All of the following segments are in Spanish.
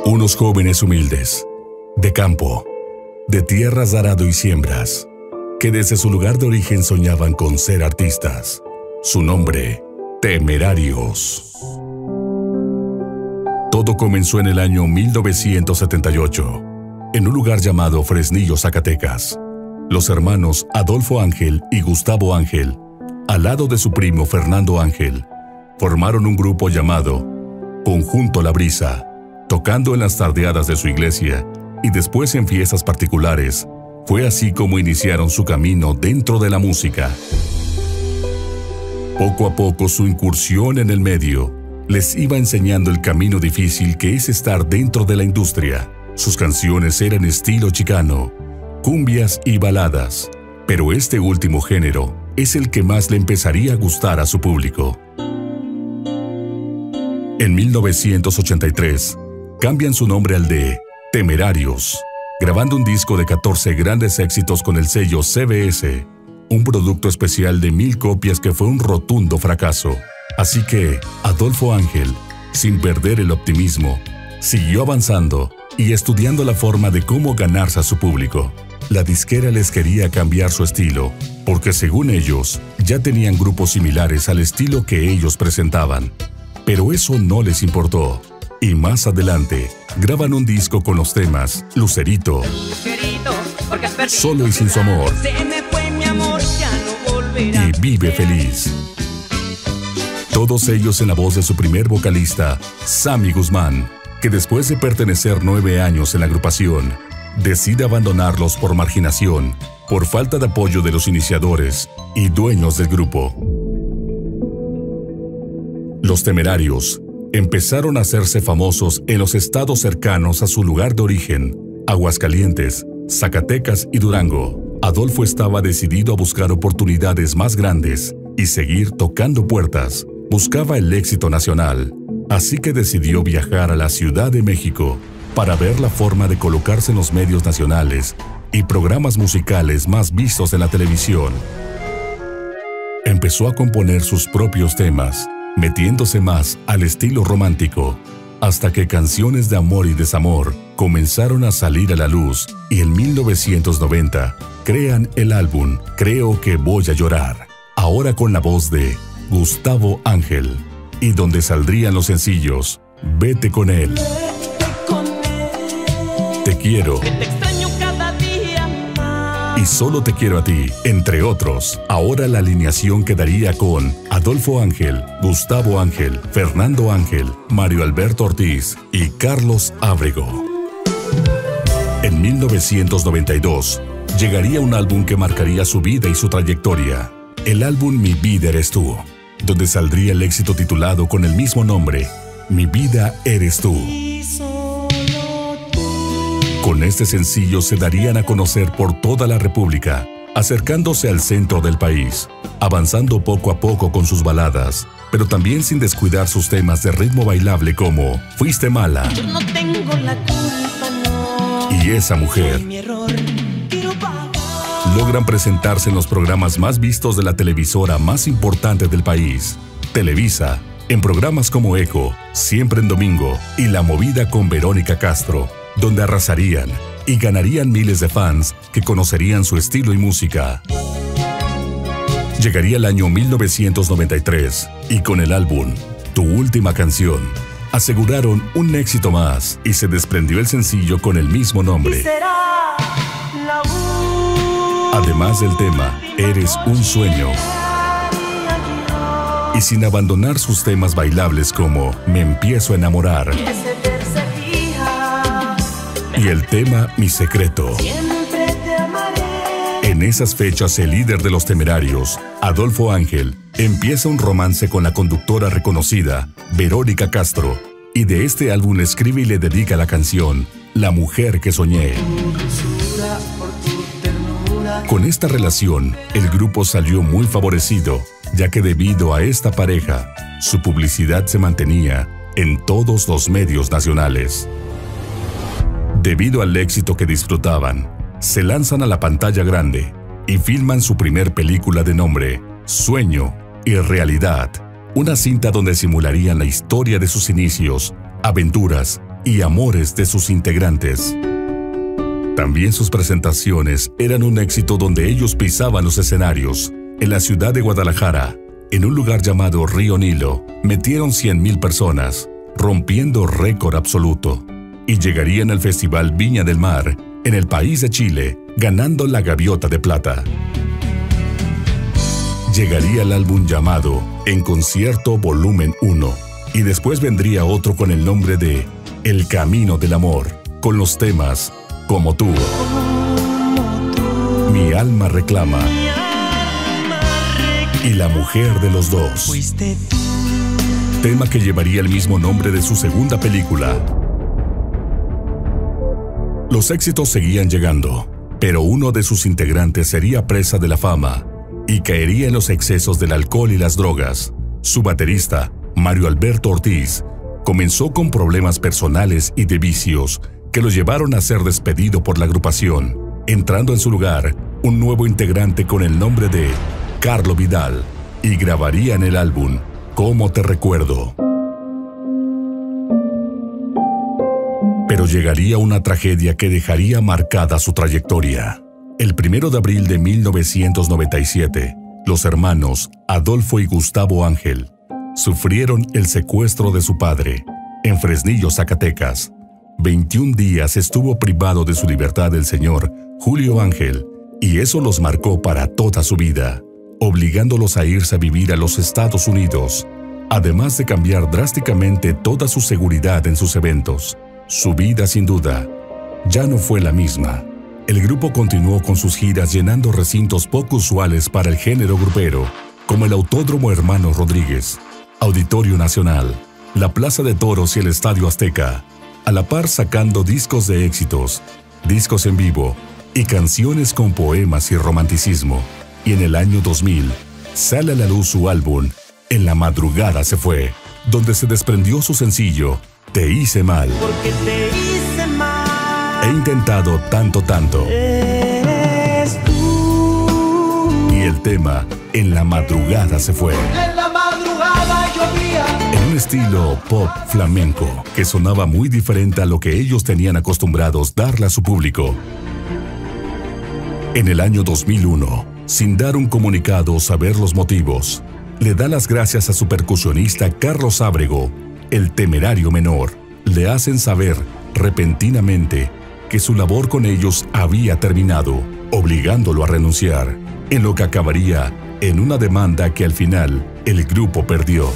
Unos jóvenes humildes, de campo, de tierras de arado y siembras, que desde su lugar de origen soñaban con ser artistas. Su nombre, Temerarios. Todo comenzó en el año 1978, en un lugar llamado Fresnillo, Zacatecas. Los hermanos Adolfo Ángel y Gustavo Ángel, al lado de su primo Fernando Ángel, formaron un grupo llamado Conjunto La Brisa, tocando en las tardeadas de su iglesia y después en fiestas particulares. Fue así como iniciaron su camino dentro de la música. Poco a poco su incursión en el medio les iba enseñando el camino difícil que es estar dentro de la industria. Sus canciones eran estilo chicano, cumbias y baladas, pero este último género es el que más le empezaría a gustar a su público. En 1983, cambian su nombre al de Temerarios, grabando un disco de 14 grandes éxitos con el sello CBS, un producto especial de 1000 copias que fue un rotundo fracaso. Así que Adolfo Ángel, sin perder el optimismo, siguió avanzando y estudiando la forma de cómo ganarse a su público. La disquera les quería cambiar su estilo, porque según ellos, ya tenían grupos similares al estilo que ellos presentaban. Pero eso no les importó. Y más adelante, graban un disco con los temas Lucerito, Solo y sin su amor, y Vive Feliz. Todos ellos en la voz de su primer vocalista, Sammy Guzmán, que después de pertenecer 9 años en la agrupación, decide abandonarlos por marginación, por falta de apoyo de los iniciadores y dueños del grupo. Los Temerarios empezaron a hacerse famosos en los estados cercanos a su lugar de origen, Aguascalientes, Zacatecas y Durango. Adolfo estaba decidido a buscar oportunidades más grandes y seguir tocando puertas. Buscaba el éxito nacional, así que decidió viajar a la Ciudad de México para ver la forma de colocarse en los medios nacionales y programas musicales más vistos en la televisión. Empezó a componer sus propios temas, metiéndose más al estilo romántico, hasta que canciones de amor y desamor comenzaron a salir a la luz y en 1990 crean el álbum Creo que voy a llorar, ahora con la voz de Gustavo Ángel, y donde saldrían los sencillos Vete con él, Te quiero y Solo te quiero a ti, entre otros. Ahora la alineación quedaría con Adolfo Ángel, Gustavo Ángel, Fernando Ángel, Mario Alberto Ortiz y Carlos Ábrego. En 1992, llegaría un álbum que marcaría su vida y su trayectoria, el álbum Mi Vida Eres Tú, donde saldría el éxito titulado con el mismo nombre, Mi Vida Eres Tú. Con este sencillo se darían a conocer por toda la República, acercándose al centro del país, avanzando poco a poco con sus baladas, pero también sin descuidar sus temas de ritmo bailable como Fuiste Mala, Yo no tengo la culpa, no. y Esa Mujer. Mi error, quiero pagar. Logran presentarse en los programas más vistos de la televisora más importante del país, Televisa, en programas como Eco, Siempre en Domingo y La Movida con Verónica Castro, donde arrasarían y ganarían miles de fans que conocerían su estilo y música. Llegaría el año 1993 y con el álbum Tu Última Canción aseguraron un éxito más y se desprendió el sencillo con el mismo nombre. Además del tema Eres un Sueño. Y sin abandonar sus temas bailables como Me Empiezo a Enamorar y el tema Mi Secreto. En esas fechas, el líder de los Temerarios, Adolfo Ángel, empieza un romance con la conductora reconocida, Verónica Castro, y de este álbum escribe y le dedica la canción La Mujer que Soñé. Con esta relación, el grupo salió muy favorecido, ya que debido a esta pareja, su publicidad se mantenía en todos los medios nacionales. Debido al éxito que disfrutaban, se lanzan a la pantalla grande y filman su primer película de nombre Sueño y Realidad, una cinta donde simularían la historia de sus inicios, aventuras y amores de sus integrantes. También sus presentaciones eran un éxito donde ellos pisaban los escenarios. En la ciudad de Guadalajara, en un lugar llamado Río Nilo, metieron 100,000 personas, rompiendo récord absoluto. Y llegarían al Festival Viña del Mar, en el país de Chile, ganando la Gaviota de Plata. Llegaría el álbum llamado En Concierto Volumen 1, y después vendría otro con el nombre de El Camino del Amor, con los temas Como tú, Mi alma reclama y La mujer de los dos, tema que llevaría el mismo nombre de su segunda película. Los éxitos seguían llegando, pero uno de sus integrantes sería presa de la fama y caería en los excesos del alcohol y las drogas. Su baterista, Mario Alberto Ortiz, comenzó con problemas personales y de vicios que lo llevaron a ser despedido por la agrupación, entrando en su lugar un nuevo integrante con el nombre de Carlo Vidal, y grabarían el álbum Cómo te recuerdo. Pero llegaría una tragedia que dejaría marcada su trayectoria. El 1 de abril de 1997, los hermanos Adolfo y Gustavo Ángel sufrieron el secuestro de su padre en Fresnillo, Zacatecas. 21 días estuvo privado de su libertad el señor Julio Ángel, y eso los marcó para toda su vida, obligándolos a irse a vivir a los Estados Unidos, además de cambiar drásticamente toda su seguridad en sus eventos. Su vida, sin duda, ya no fue la misma. El grupo continuó con sus giras llenando recintos poco usuales para el género grupero, como el Autódromo Hermanos Rodríguez, Auditorio Nacional, la Plaza de Toros y el Estadio Azteca, a la par sacando discos de éxitos, discos en vivo y canciones con poemas y romanticismo. Y en el año 2000 sale a la luz su álbum En la madrugada se fue, donde se desprendió su sencillo Te hice mal. Porque te hice mal. He intentado tanto. Eres tú. Y el tema En la madrugada se fue. En la madrugada llovía. En un estilo pop flamenco que sonaba muy diferente a lo que ellos tenían acostumbrados darle a su público. En el año 2001, sin dar un comunicado o saber los motivos, le da las gracias a su percusionista Carlos Ábrego, el Temerario Menor. Le hacen saber, repentinamente, que su labor con ellos había terminado, obligándolo a renunciar, en lo que acabaría en una demanda que al final el grupo perdió.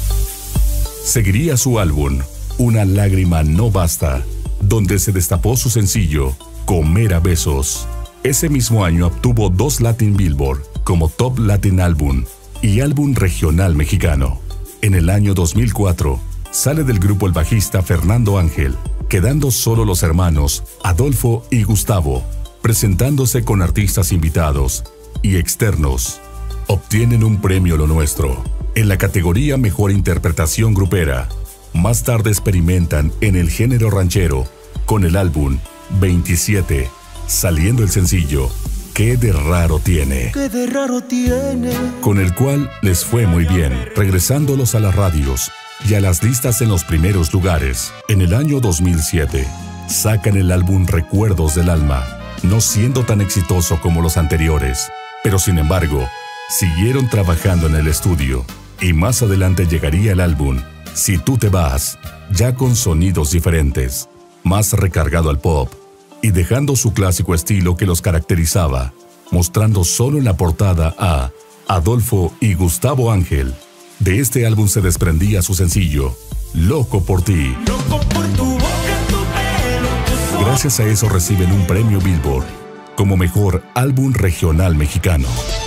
Seguiría su álbum, Una lágrima no basta, donde se destapó su sencillo, Comer a besos. Ese mismo año obtuvo 2 Latin Billboard como Top Latin Album y Álbum Regional Mexicano. En el año 2004, sale del grupo el bajista Fernando Ángel, quedando solo los hermanos Adolfo y Gustavo, presentándose con artistas invitados y externos. Obtienen un premio Lo Nuestro en la categoría Mejor Interpretación Grupera. Más tarde experimentan en el género ranchero con el álbum 27, saliendo el sencillo ¿Qué de raro tiene?, ¿Qué de raro tiene? con el cual les fue muy bien, regresándolos a las radios y a las listas en los primeros lugares. En el año 2007, sacan el álbum Recuerdos del Alma, no siendo tan exitoso como los anteriores, pero sin embargo, siguieron trabajando en el estudio, y más adelante llegaría el álbum Si tú te vas, ya con sonidos diferentes, más recargado al pop, y dejando su clásico estilo que los caracterizaba, mostrando solo en la portada a Adolfo y Gustavo Ángel. De este álbum se desprendía su sencillo, Loco por ti. Loco por tu boca, tu pelo, tus ojos. Gracias a eso reciben un premio Billboard como Mejor Álbum Regional Mexicano.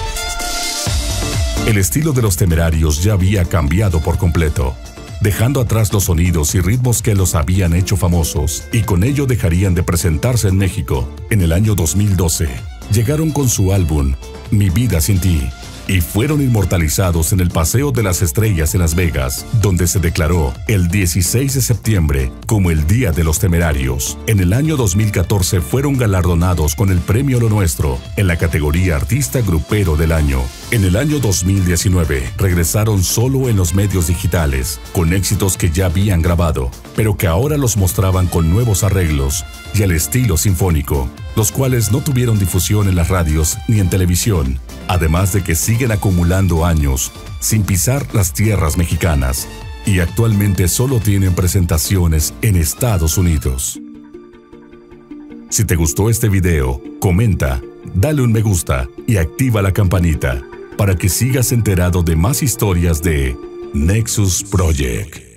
El estilo de los Temerarios ya había cambiado por completo, dejando atrás los sonidos y ritmos que los habían hecho famosos, y con ello dejarían de presentarse en México. En el año 2012, llegaron con su álbum Mi vida sin ti, y fueron inmortalizados en el Paseo de las Estrellas en Las Vegas, donde se declaró el 16 de septiembre como el Día de los Temerarios. En el año 2014 fueron galardonados con el Premio Lo Nuestro en la categoría Artista Grupero del Año. En el año 2019 regresaron solo en los medios digitales, con éxitos que ya habían grabado, pero que ahora los mostraban con nuevos arreglos y al estilo sinfónico, los cuales no tuvieron difusión en las radios ni en televisión, además de que siguen acumulando años sin pisar las tierras mexicanas y actualmente solo tienen presentaciones en Estados Unidos. Si te gustó este video, comenta, dale un me gusta y activa la campanita para que sigas enterado de más historias de Nexus Project.